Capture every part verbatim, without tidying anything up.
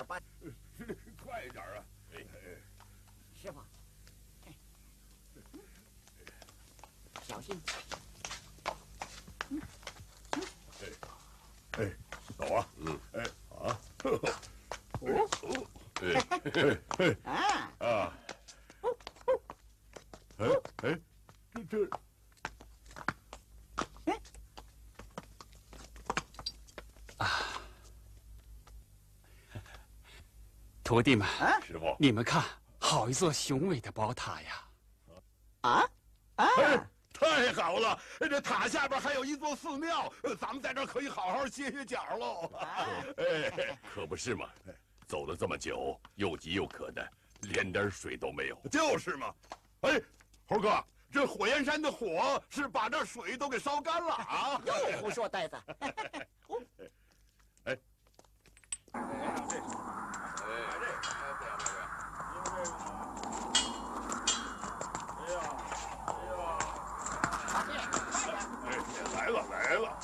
点吧。 快点啊！哎， 师傅，小心。 哎，哎，走啊！嗯，哎，啊，哦，哎，哎，哎，啊，啊，哎，哎，这这。 徒弟们， 啊、 师傅， 你们看，好一座雄伟的宝塔呀！ 啊啊！ 哎，太好了！这塔下边还有一座寺庙，咱们在这儿可以好好歇歇脚喽。哎， 可不是嘛！走了这么久，又急又渴的，连点水都没有。 就是嘛！哎，猴哥，这火焰山的火是把这水都给烧干了啊！ 又胡说，呆子！ 哎，来了来了！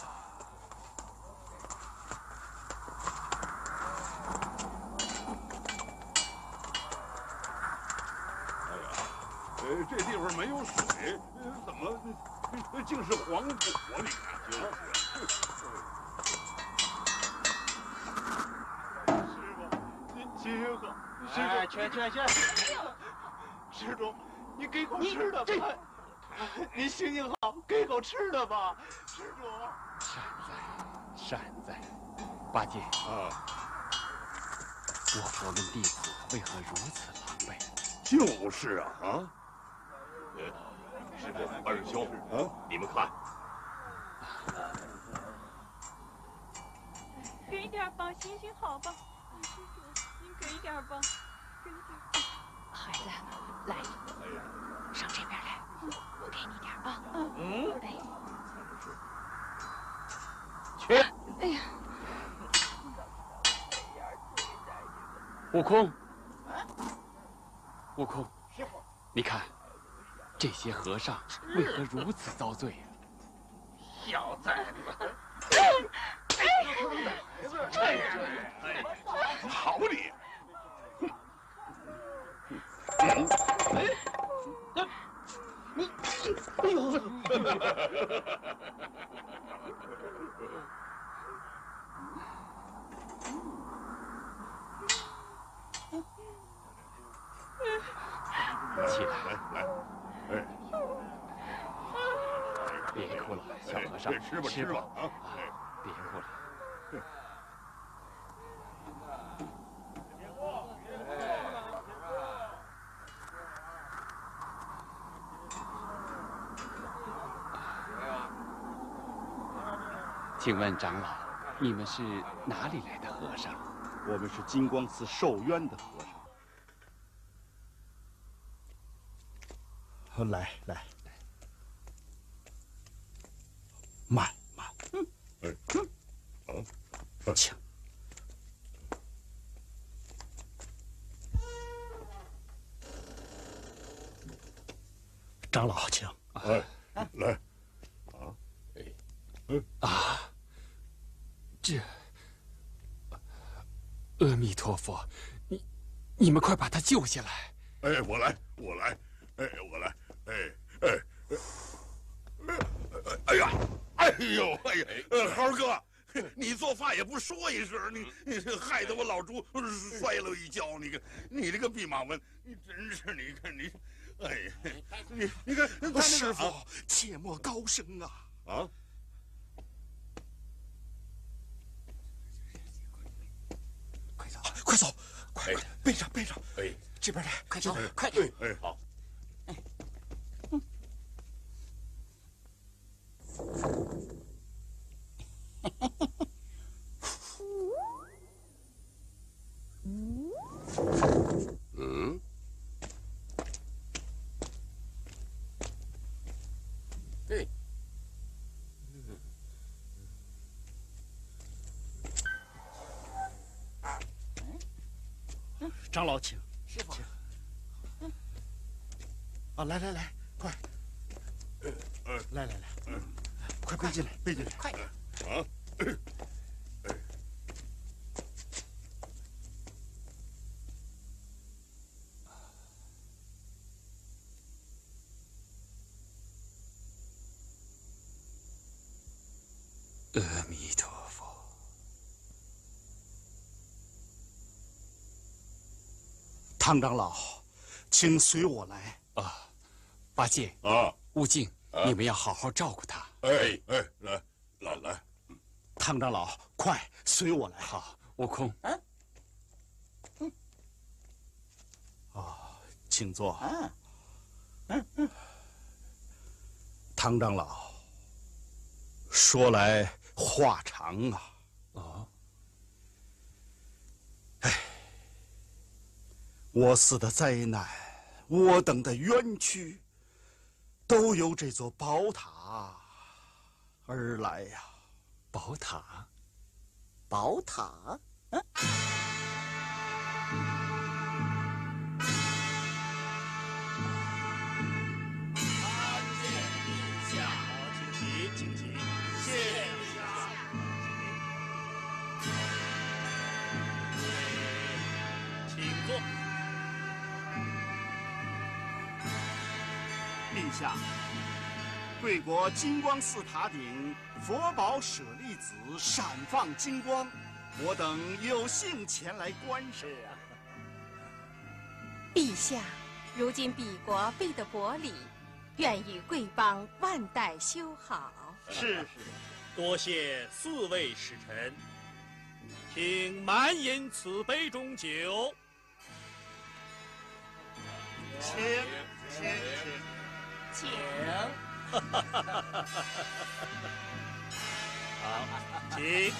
哎呀，呃，这地方没有水，呃、怎么呃竟是黄土啊？你看，就是。师傅，您请喝。师傅， 去去去！ 施主，你给口吃的吧。你行行好，给口吃的吧，施主。 善哉，善哉，八戒啊， 我佛门弟子为何如此狼狈？ 就是啊啊！ 呃，师傅，二师兄啊，你们看， 给一点吧，行行好吧，施主，您给一点吧，给一点。 孩子，来，上这边来，我给你点啊。 嗯， 哎， 去。 哎呀， 悟空，悟空， 师傅， 你看，这些和尚为何如此遭罪啊？ 小崽子！ 这样，哎，好你！ 哎，你，哎呦！ 起来， 来来，哎， 别哭了，小和尚， 吃吧吃吧啊！ 别哭了。请问长老，你们是哪里来的和尚？ 我们是金光寺受冤的和尚。来来，慢慢， 嗯，哎，啊， 请。长老，请。 哎，来，啊， 哎，嗯啊，这，阿弥陀佛，你你们快把他救下来！ 哎，我来，我来，哎，我来，哎哎哎，哎呀，哎呦，哎呀，呃，豪哥，你做饭也不说一声，你你这害得我老猪摔了一跤，你个你这个弼马温，你真是，你看你。哎呀，你你看，他那个师傅，切莫高声啊！ 啊！ 快走，快走，快快背上背上！ 哎， 这边来， 快走， 哎快点！ 哎， 好。 哎， 嗯。哎。 长老，请。 师傅， 嗯。啊，来来来，快！来来来，快背进来，背进来， 快点！ 啊！ 阿弥陀佛。 唐长老，请随我来。 啊，八戒啊， 悟净， 啊你们要好好照顾他。 哎哎，来来来， 唐长老，快随我来。 好，悟空。 嗯。 嗯。哦，请坐。 啊。嗯嗯。 唐长老，说来话长啊。 哦。 哎，我死的灾难，我等的冤屈，都由这座宝塔而来呀。 宝塔， 宝塔，嗯。 参见陛下。好，请起，请起。谢陛下。请坐。 陛下，贵国金光寺塔顶佛宝舍利子闪放金光，我等有幸前来观赏。 陛下，如今彼国备得薄礼，愿与贵邦万代修好。 是是，多谢四位使臣，请满饮此杯中酒。 请请请。 请。 好，请。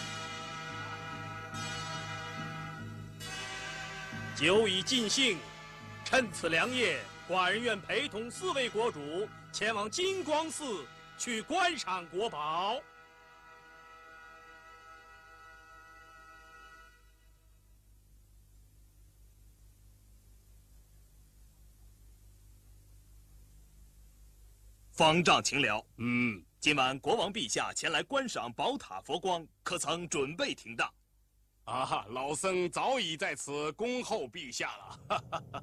酒已尽兴，趁此良夜，寡人愿陪同四位国主前往金光寺去观赏国宝。方丈请了。嗯，今晚国王陛下前来观赏宝塔佛光，可曾准备停当？ 啊，老僧早已在此恭候陛下了。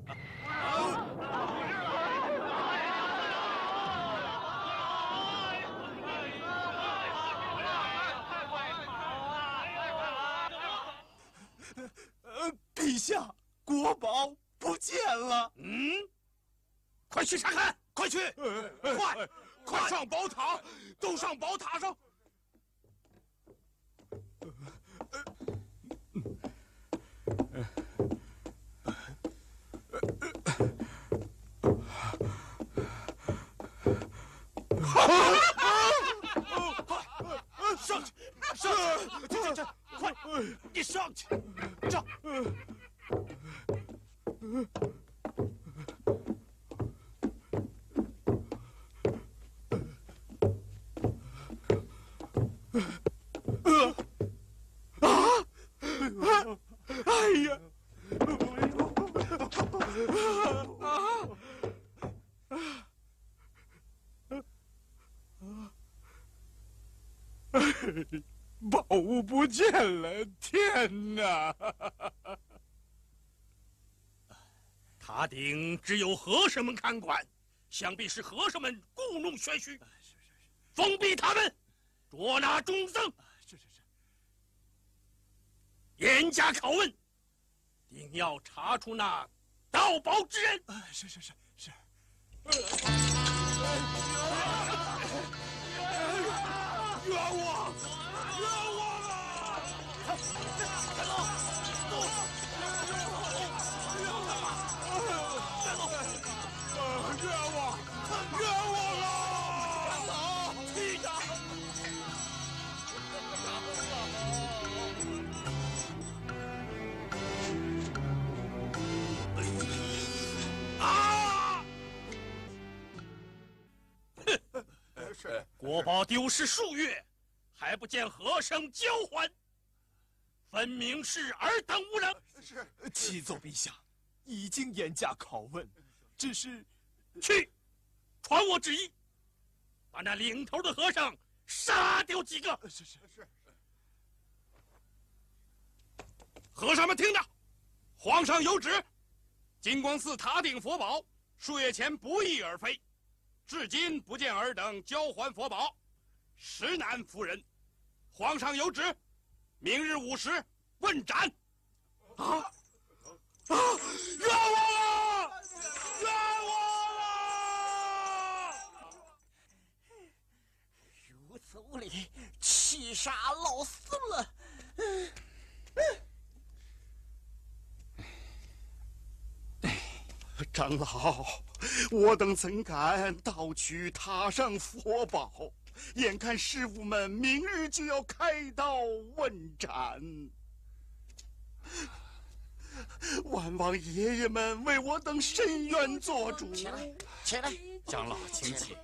呃，陛下，国宝不见了。 嗯，快去查看，快去，快，快上宝塔，都上宝塔上。上去，上去，这这这，快，你上去，上。哎呀！宝物不见了！天哪！ 塔顶只有和尚们看管，想必是和尚们故弄玄虚。封闭他们，捉拿众僧。 是是是。 严加拷问，定要查出那盗宝之人。 是是是是。冤枉！冤枉啊！带走，走，冤枉，冤枉啊！去的。啊！ 哼！是国宝丢失数月，还不见和尚交还，分明是尔等无能。 是，启奏陛下，已经严加拷问，只是去，传我旨意，把那领头的和尚杀掉几个。 是是是。 和尚们听着，皇上有旨，金光寺塔顶佛宝数月前不翼而飞，至今不见尔等交还佛宝，实难服人。 皇上有旨，明日午时问斩。啊啊！冤枉啊！冤枉啊！ 如此无礼，气杀老孙了！ 长老，我等怎敢盗取塔上佛宝？眼看师傅们明日就要开刀问斩，万望爷爷们为我等伸冤做主。 起来，起来， 长老请起。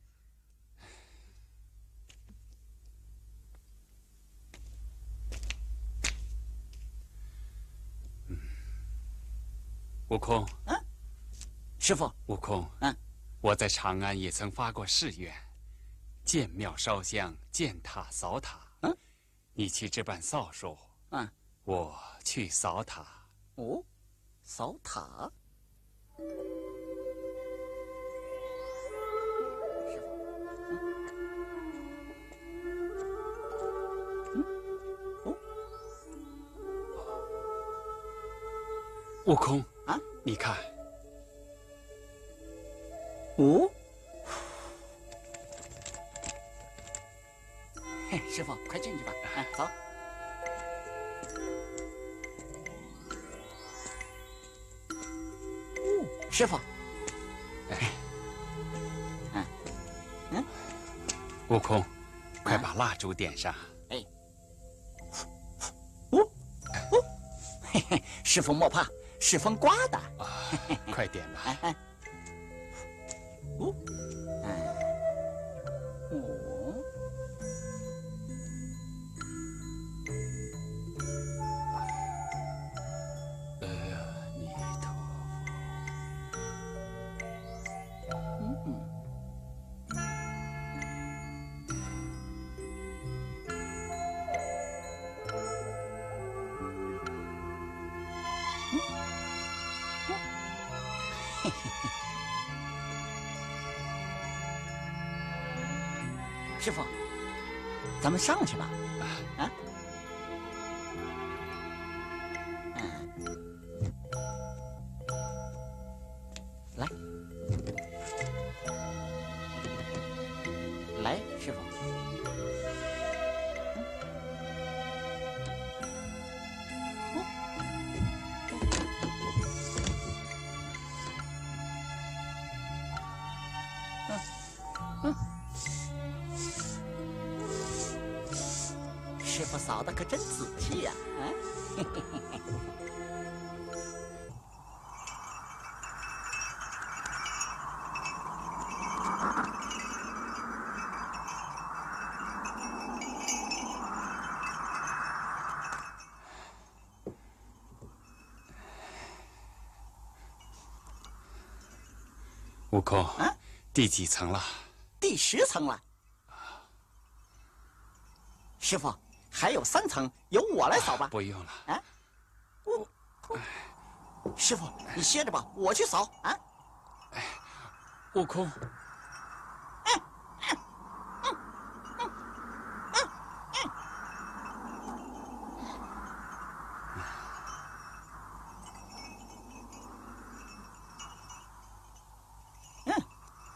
嗯，悟空。 嗯。师傅， 悟空， 嗯， 我在长安也曾发过誓愿，建庙烧香，建塔扫塔。 嗯， 你去置办扫帚， 嗯， 我去扫塔。 哦，扫塔。师傅，嗯，哦， 悟空啊， 你看。 哦，嘿，师傅，快进去吧。哎，走。哦，师傅。 哎， 嗯，嗯， 悟空，快把蜡烛点上。 哎，哦，哦，嘿嘿，师傅莫怕，是风刮的。 啊，快点吧。 哎哎。哦，哎，哦， 阿弥陀佛。 嗯嘿嘿嘿。师傅，咱们上去吧。啊，嗯，来，来，师傅。嗯，嗯。师傅扫的可真仔细呀！啊，嘿嘿嘿嘿。 悟空， 啊， 第几层了？ 第十层了。师傅，还有三层，由我来扫吧。 啊、不用了。 啊，我，师傅，你歇着吧，我去扫。啊， 哎，悟空。 嗯嗯嗯嗯嗯嗯。嗯。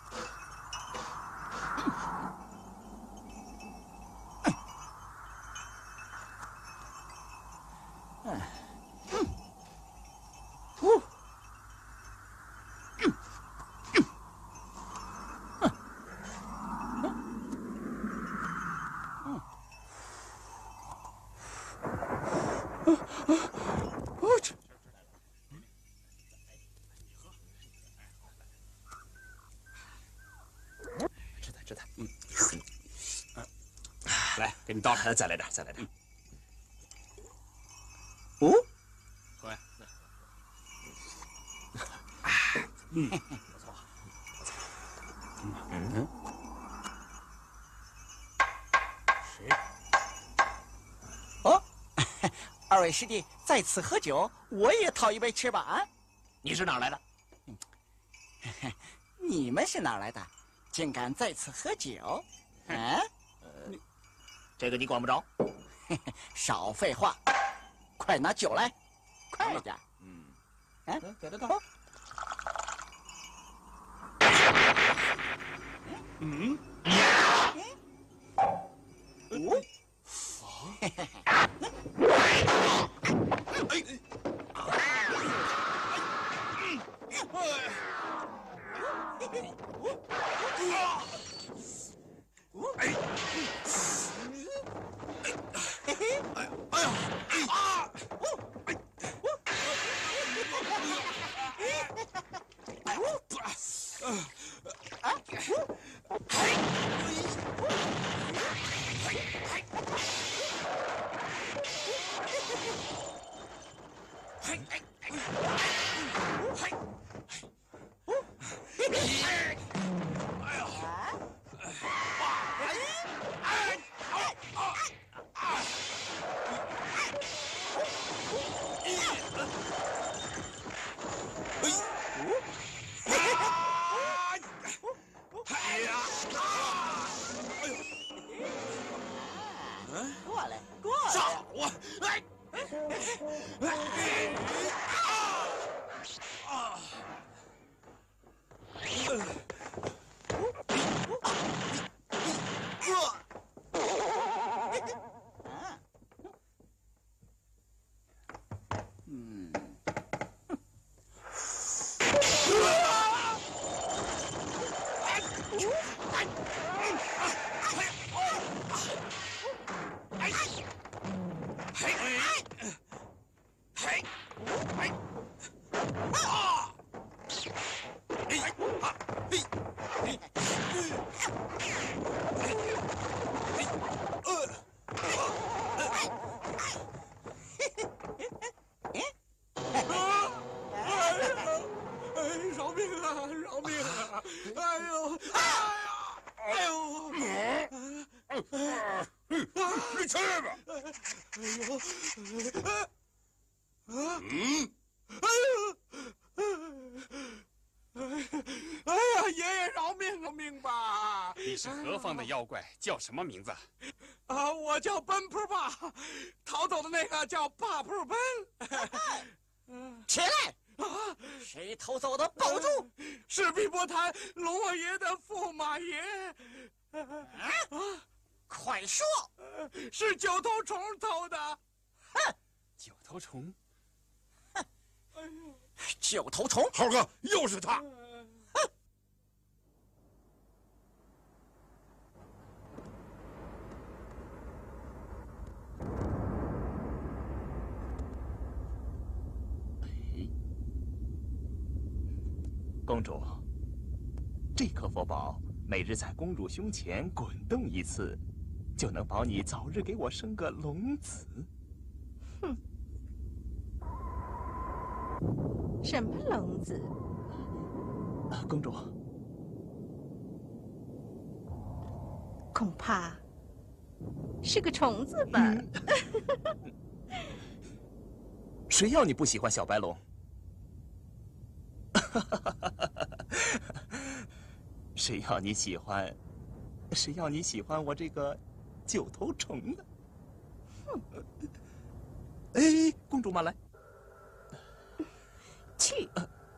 嗯，嗯，呼，嗯，嗯，嗯，嗯，嗯，我去， 知道知道，嗯，来，给你倒上，再来点，再来点。 哦， 喝呀！嗯，不错，不错。嗯，谁？ 哦，二位师弟在此喝酒，我也讨一杯吃吧啊！ 你是哪儿来的？ 你们是哪儿来的？竟敢在此喝酒？啊？ 这个你管不着。少废话，快拿酒来，快点。嗯，哎，给他倒。 嗯。 哦。嘿嘿嘿。哎！哎呀！啊！ 何方的妖怪？叫什么名字？ 啊，我叫奔扑霸，逃走的那个叫霸扑奔。 起来！啊，谁偷走的？保住！ 是碧波潭龙王爷的驸马爷。 啊！快说！ 是九头虫偷的。 哼！ 九头虫？ 哼！九头虫！ 猴哥，又是他！ 公主，这颗佛宝每日在公主胸前滚动一次，就能保你早日给我生个龙子。 哼！什么龙子？ 啊，公主， 恐怕是个虫子吧？嗯、 谁要你不喜欢小白龙？谁要你喜欢？谁要你喜欢我这个九头虫呢？ 哼！ 哎，公主妈来。 去！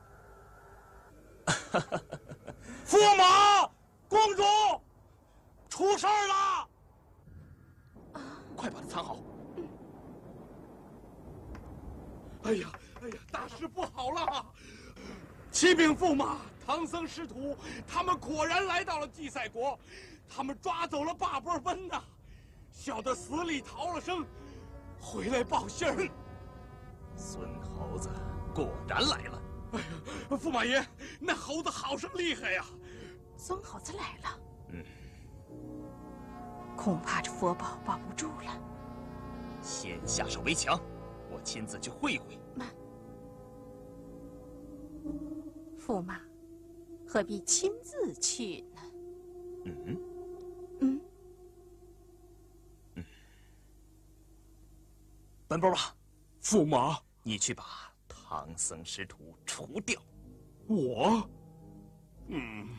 驸马，公主，出事儿了！ 啊！ 快把它藏好。 哎呀，哎呀，大事不好了！启禀驸马，唐僧师徒他们果然来到了祭赛国，他们抓走了霸波奔呐，小的死里逃了生，回来报信儿。 孙猴子果然来了！ 哎呀，驸马爷，那猴子好生厉害呀！ 孙猴子来了， 嗯， 恐怕这佛宝保不住了。 先下手为强，我亲自去会会。 慢。驸马，何必亲自去呢？ 嗯嗯嗯，奔波吧， 驸马， 你去把唐僧师徒除掉。 我，嗯。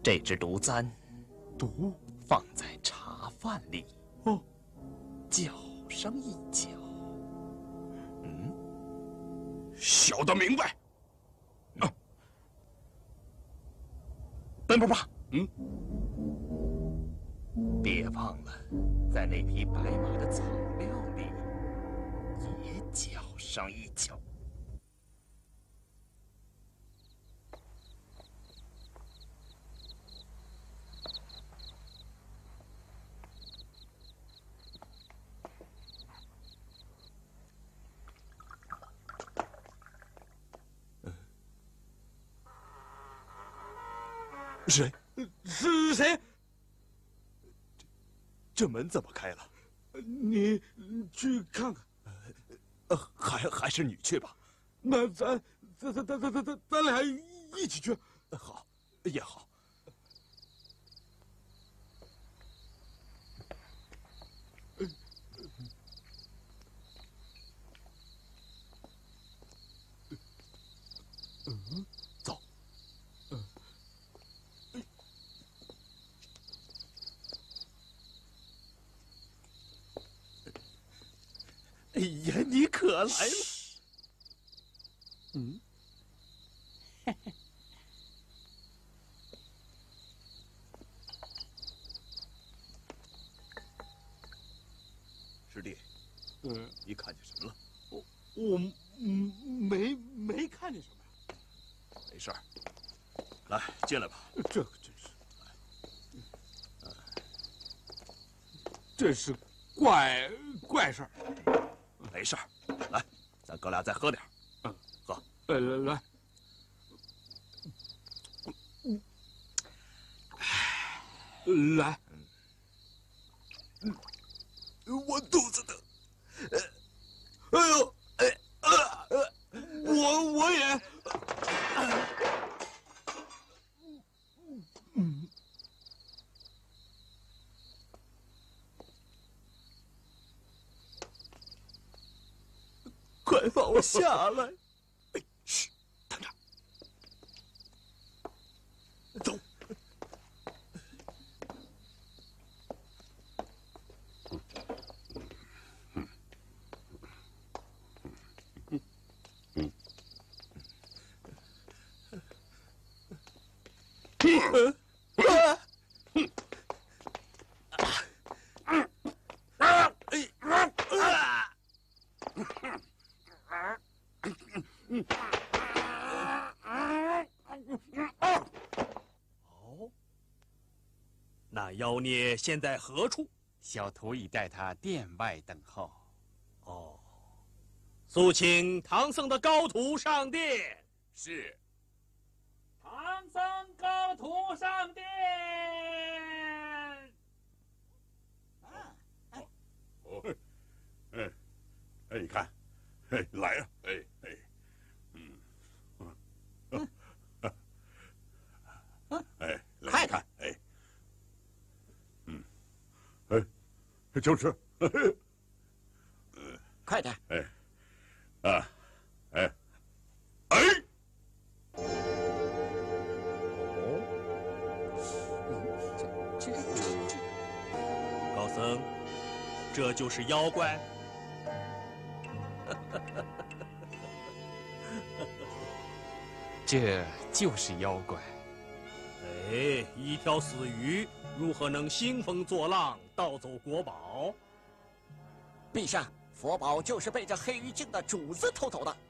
这只毒簪， 毒放在茶饭里， 哦， 搅上一搅。嗯， 小的明白。 啊，奔波吧。 嗯， 别忘了，在那匹白马的草料里也搅上一搅。 谁？是谁？ 这门怎么开了？ 你去看看。 呃，还还是你去吧。 那咱咱咱咱咱咱咱咱俩一起去。 好，也好。 嗯，走。 哎呀，你可来了！ 嗯， 师弟， 嗯， 你看见什么了？ 我我没没看见什么呀。 没事儿，来进来吧。 这可真是，这是怪怪事儿。 没事儿，来，咱哥俩再喝点儿。 嗯， 喝。 来来来。来。 嗯，我肚子疼。哎呦，哎啊呃， 我我也。嗯。 快放我下来！ 哎，嘘，等着。走。 嗯。啊！ 哦，那妖孽现在何处？ 小徒已带他殿外等候。 哦，速请唐僧的高徒上殿。 是。 唐僧高徒上殿。 啊，哎，哦，哎，哎，你看，哎，来呀，哎哎，嗯，嗯，哎，来看，哎，嗯，哎，就是， 快点， 哎，啊，哎，哎。 高僧，这就是妖怪。 这就是妖怪。 哎，一条死鱼如何能兴风作浪，盗走国宝？ 陛下，佛宝就是被这黑鱼精的主子偷走的。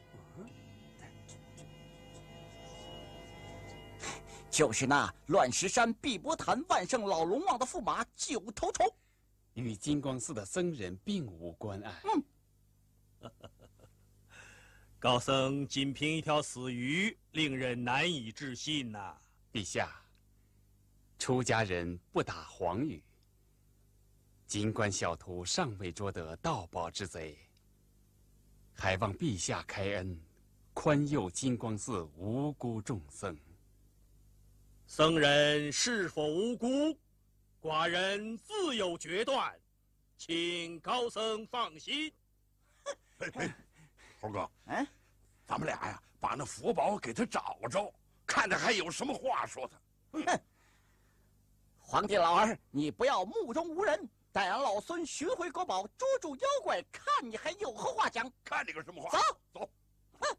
就是那乱石山碧波潭万圣老龙王的驸马九头虫， 与金光寺的僧人并无关碍。 嗯， 高僧仅凭一条死鱼，令人难以置信呐、啊。 陛下，出家人不打诳语。尽管小徒尚未捉得盗宝之贼，还望陛下开恩，宽宥金光寺无辜众僧。 僧人是否无辜，寡人自有决断，请高僧放心。 哎哎，猴哥， 嗯， 咱们俩呀，把那佛宝给他找着，看他还有什么话说他。 哼！皇帝老儿，你不要目中无人，待俺老孙寻回国宝，捉住妖怪，看你还有何话讲？ 看你个什么话？ 走走。 哼！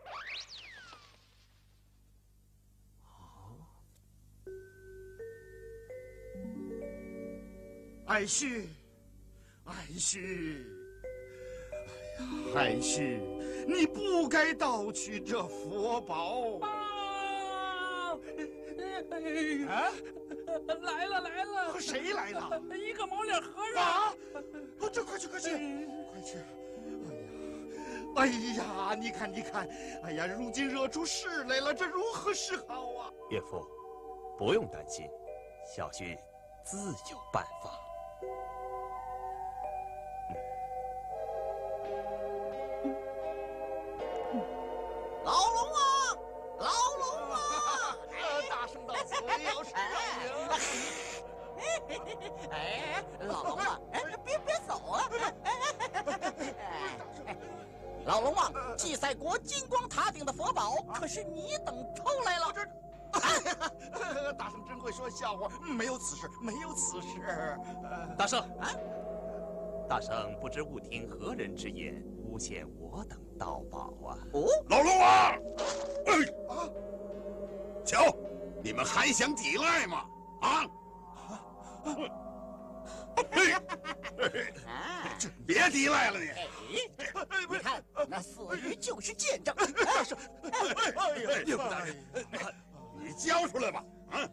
爱婿，爱婿，哎呀，爱婿，你不该盗取这佛宝。 啊！来了来了！ 谁来了？ 一个毛脸和尚。 啊！这快去快去快去！哎呀，哎呀，你看你看，哎呀，如今惹出事来了，这如何是好啊？ 岳父，不用担心，小婿自有办法。 老龙王，老龙王， 大圣到此有事哎哎，老龙王，哎，别别走啊！老龙王，祭赛国金光塔顶的佛宝，可是你等偷来了。 大圣真会说笑话，没有此事，没有此事。 大圣啊，大圣不知误听何人之言，诬陷我等盗宝啊！ 哦， 老龙王，哎啊，瞧，你们还想抵赖吗？啊！嘿，别抵赖了你！ 你看，那死鱼就是见证。 大圣， 哎呀，岳父大人，你交出来吧！啊！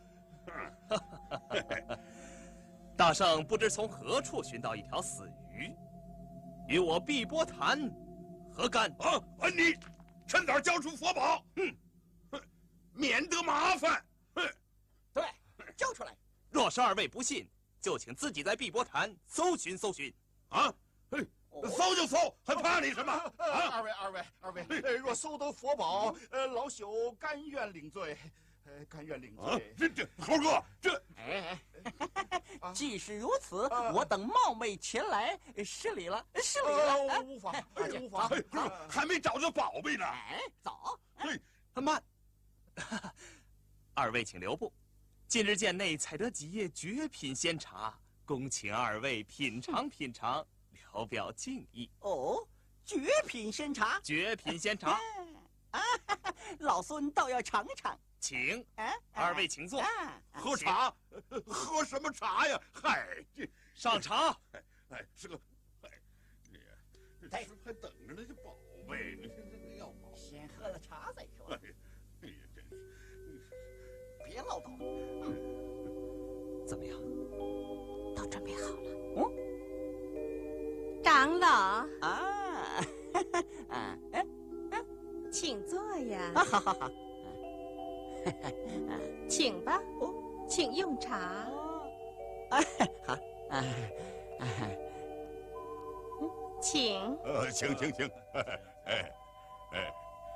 大圣不知从何处寻到一条死鱼，与我碧波潭何干？ 啊啊！你趁早交出佛宝，嗯，免得麻烦。哼， 对，交出来。 若是二位不信，就请自己在碧波潭搜寻搜寻。 啊，嘿，搜就搜，还怕你什么？啊， 二位二位二位，若搜得佛宝，呃，老朽甘愿领罪。呃，甘愿领罪。 这这，猴哥，这， 哎，既是如此，我等冒昧前来，失礼了，失礼了。 无妨，无妨。 还没找着宝贝呢。 哎，走。 嘿， 慢。二位请留步。近日见内采得几叶绝品仙茶，恭请二位品尝品尝，聊表敬意。 哦，绝品仙茶。 绝品仙茶。 啊，老孙倒要尝尝。 请，二位请坐。 喝茶，喝什么茶呀？嗨，这上茶。 哎，是个，哎，你这还等着呢，这宝贝，你这这要宝， 先喝了茶再说。 哎呀，真是， 别唠叨。 怎么样？ 都准备好了。 嗯， 长老啊，啊，哎， 请坐呀。 啊，好好好。 请吧，哦，请用茶。 哎，好，啊， 请。 呃，请请请，哎，哎，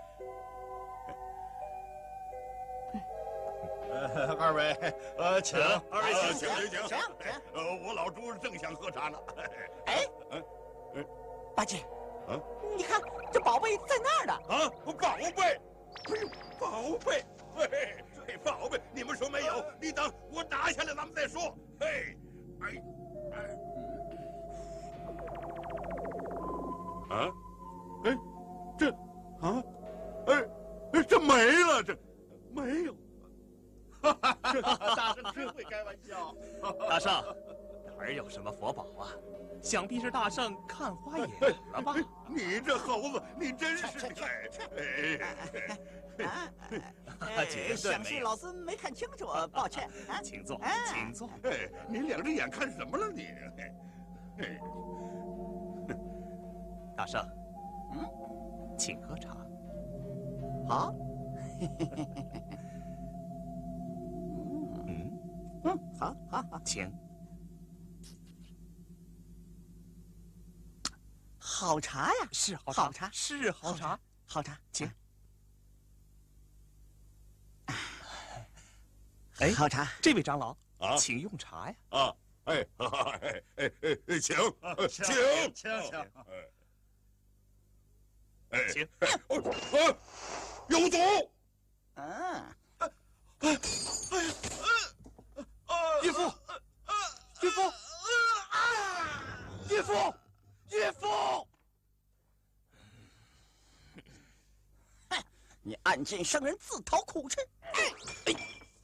呃，二位，呃，请， 二位请请请请请。 呃，我老朱正想喝茶呢。 哎， 嗯， 哎，八戒， 啊， 你看这宝贝在那儿呢。 啊，宝贝，哎呦，宝贝。嘿，这宝贝，你们说没有？你等我拿下来，咱们再说。嘿，哎，哎，啊，哎，这，啊，哎，这没了，这没有。 大圣真会开玩笑。 大圣，哪儿有什么佛宝啊？想必是大圣看花眼了吧？ 你这猴子，你真是哎，想是老孙没看清楚，抱歉。 请坐，请坐。 哎，你两只眼看什么了你？哎， 大圣，嗯，请喝茶。 好。 嗯嗯，好，好，好， 请。 好茶呀， 是好茶， 好茶， 是好茶， 好茶， 请。 哎，好茶， 这位长老啊， 请用茶呀。 啊，哎，哎哎哎，请，请， 请请。 哎， 请。 哦，有毒！ 啊， 岳父，岳父，岳父，岳父！ 哼，你暗箭伤人，自讨苦吃。哎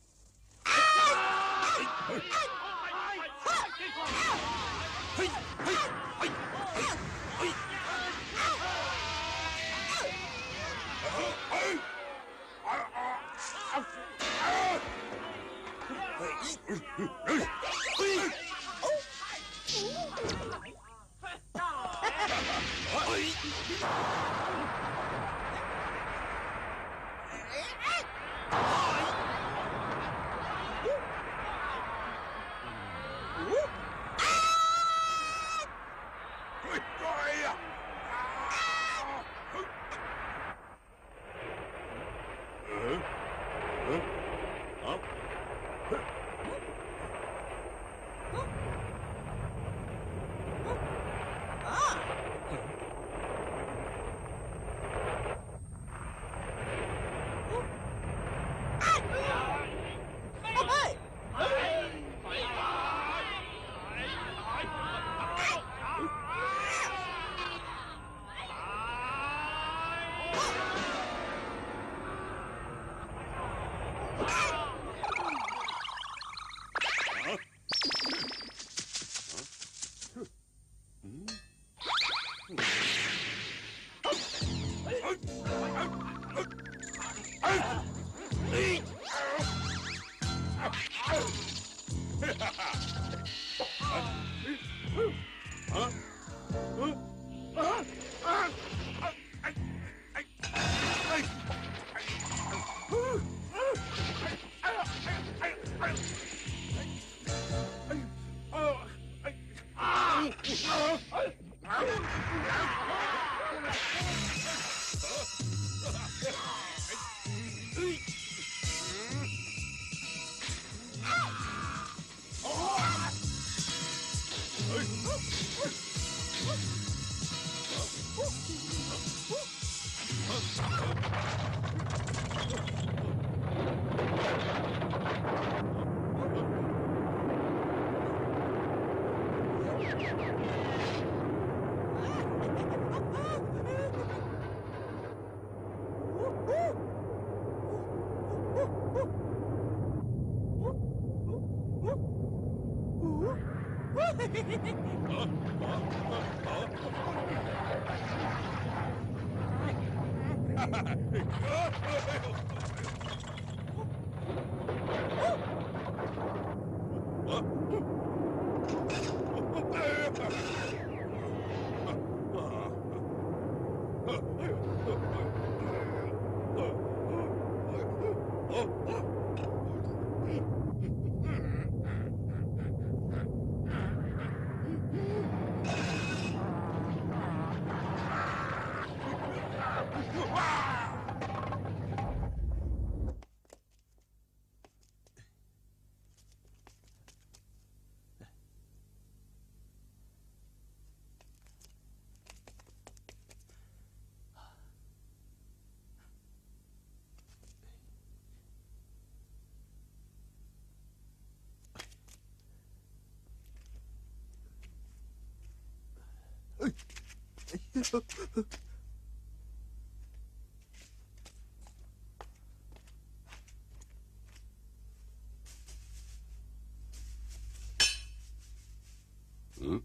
嗯，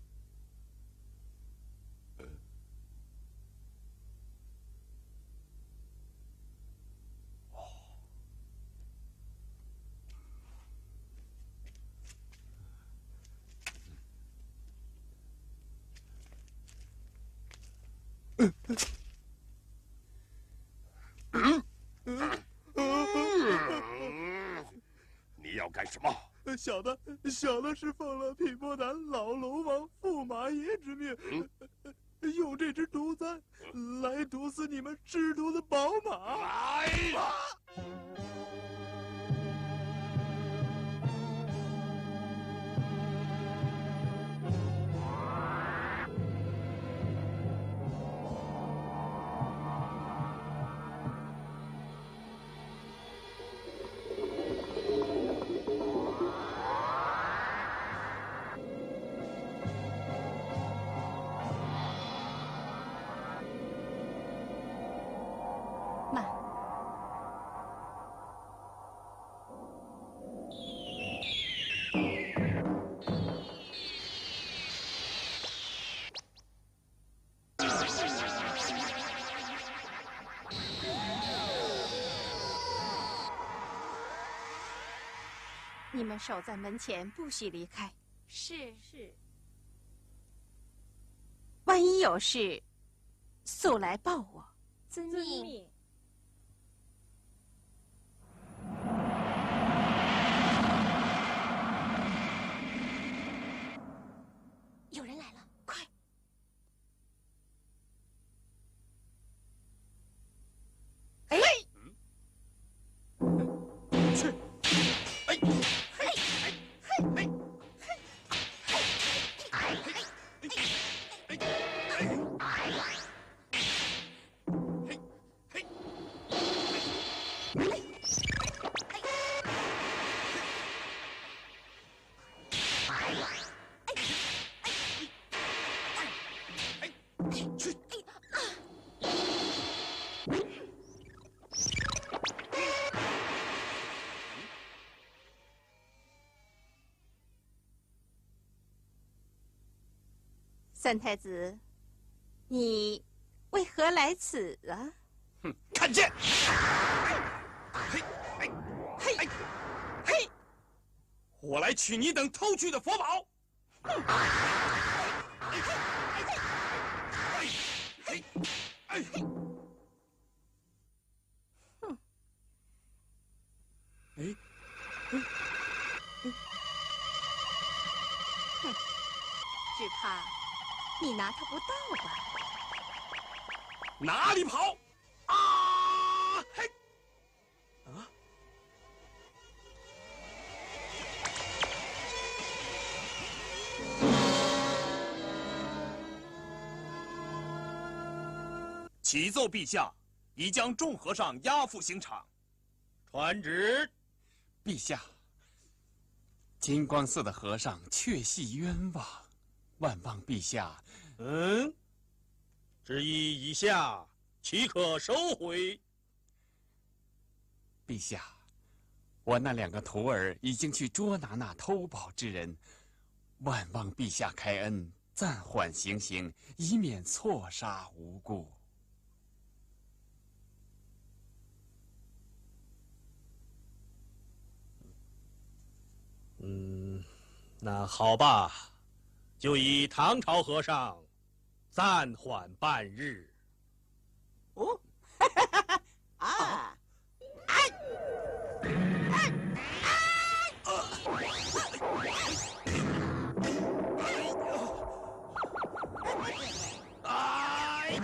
你要干什么？ 小的，小的是奉了匹波南老龙王驸马爷之命，嗯、用这只毒簪来毒死你们师徒的宝马。 来呀！ 你们守在门前，不许离开。 是是。 万一有事，速来报我。 遵命。 有人来了，快！哎， 去！哎，嘿，嘿，嘿，嘿， 三太子，你为何来此啊？ 哼，看剑！嘿，嘿，嘿，嘿！我来取你等偷去的佛宝。哎，嘿，哎， 哼！ 哎， 哼！只怕你拿他不到吧？ 哪里跑？啊！嘿！啊！ 启奏陛下，已将众和尚押赴刑场。 传旨， 陛下，金光寺的和尚确系冤枉，万望陛下。 嗯，旨意已下，岂可收回？ 陛下，我那两个徒儿已经去捉拿那偷宝之人，万望陛下开恩，暂缓行刑，以免错杀无辜。 嗯，那好吧，就以唐朝和尚暂缓半日。 哦，哈哈哈！啊！哎！哎！ 哎！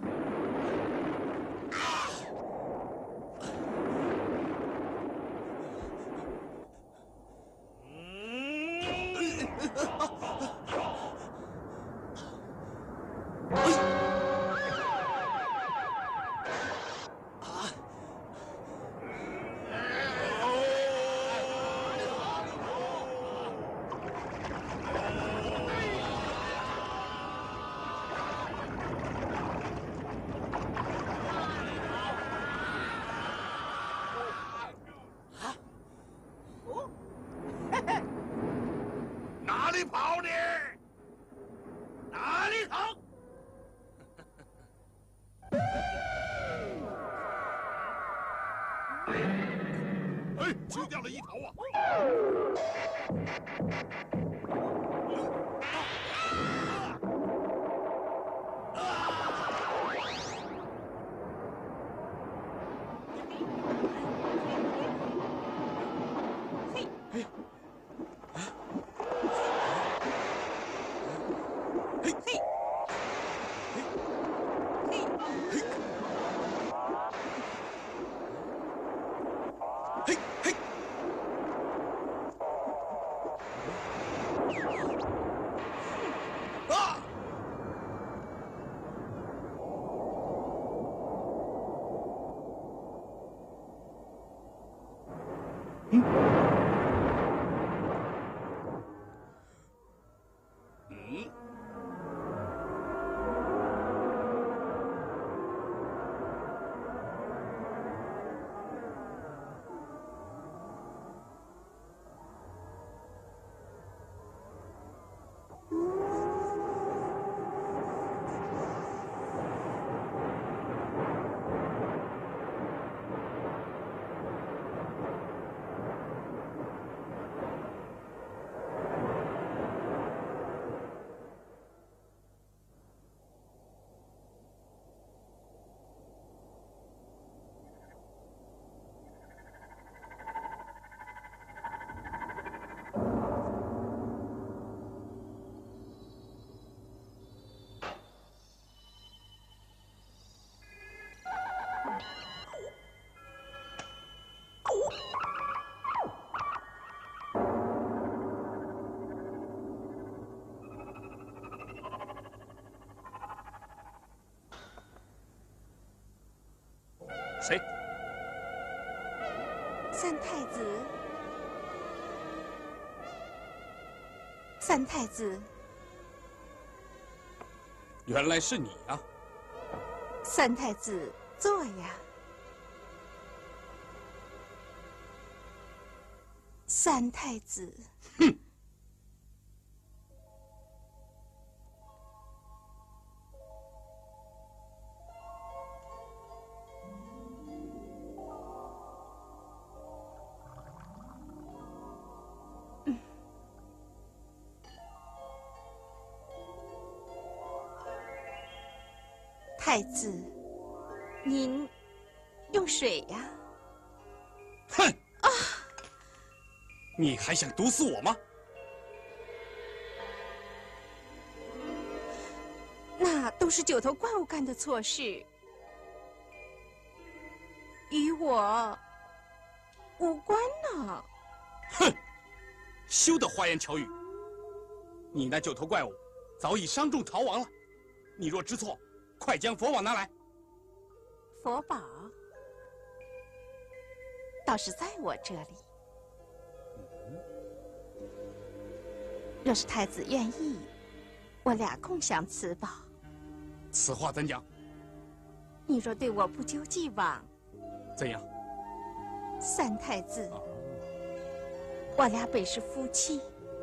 哪里跑你？哪里跑？哎，吃掉了一头啊！ 谁？ 三太子，三太子， 原来是你啊！ 三太子，坐呀。三太子， 哼！ 太子，您用水呀？ 哼！啊！你还想毒死我吗？ 那都是九头怪物干的错事，与我无关呢。 哼！休得花言巧语！你那九头怪物早已伤重逃亡了，你若知错，快将佛宝拿来。 佛宝倒是在我这里。若是太子愿意，我俩共享此宝。 此话怎讲？ 你若对我不究既往， 怎样？ 三太子，啊、我俩本是夫妻，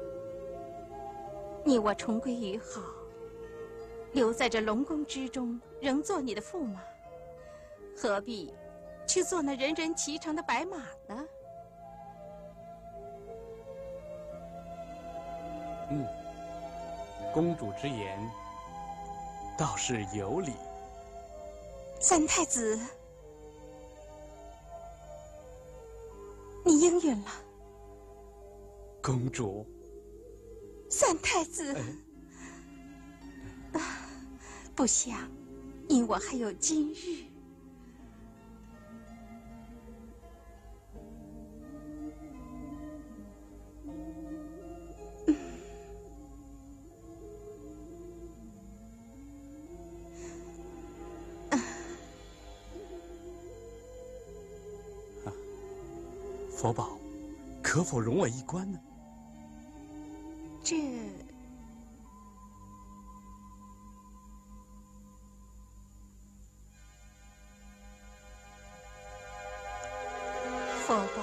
你我重归于好，留在这龙宫之中，仍做你的驸马，何必去做那人人骑乘的白马呢？ 嗯，公主之言倒是有理。 三太子，你应允了。 公主。 三太子，哎、啊，不想因我还有今日。 佛宝可否容我一观呢？ 这佛宝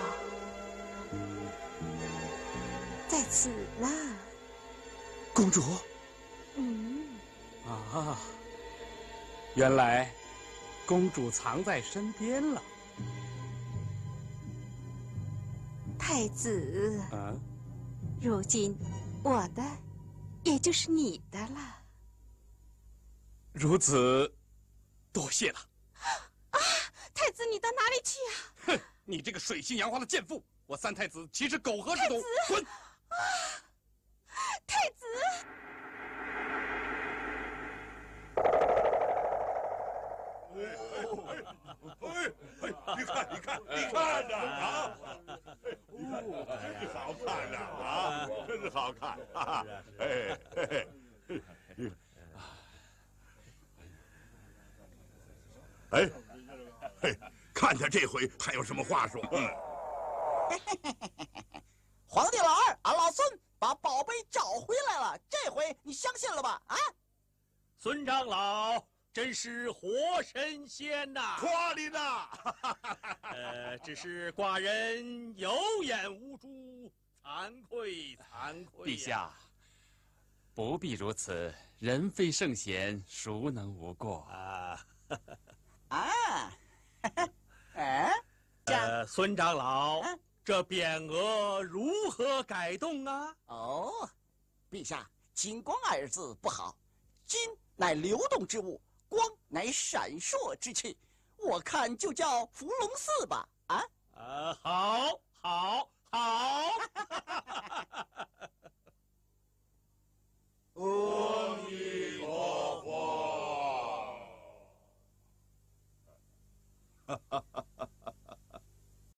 在此呢。 公主。 嗯。 啊，原来公主藏在身边了。 太子， 啊， 如今我的也就是你的了。 如此，多谢了。 啊，太子，你到哪里去啊？ 哼，你这个水性杨花的贱妇！我三太子岂是苟合之徒？滚！ 啊，太子。 哎哎，你看，你看，你看呐啊！真是好看呐啊！真是好看啊！哎哎哎哎，看他这回还有什么话说？ 皇帝老二，俺老孙把宝贝找回来了，这回你相信了吧？啊， 孙长老。真是活神仙呐！ 夸你呢。 呃，只是寡人有眼无珠，惭愧惭愧、啊。 陛下，不必如此，人非圣贤，孰能无过啊？ 啊，哎， 呃，孙长老，啊、这匾额如何改动啊？ 哦，陛下，金光二字不好，金乃流动之物。光乃闪烁之气，我看就叫伏龙寺吧。啊， 呃，好，好，好。 哦。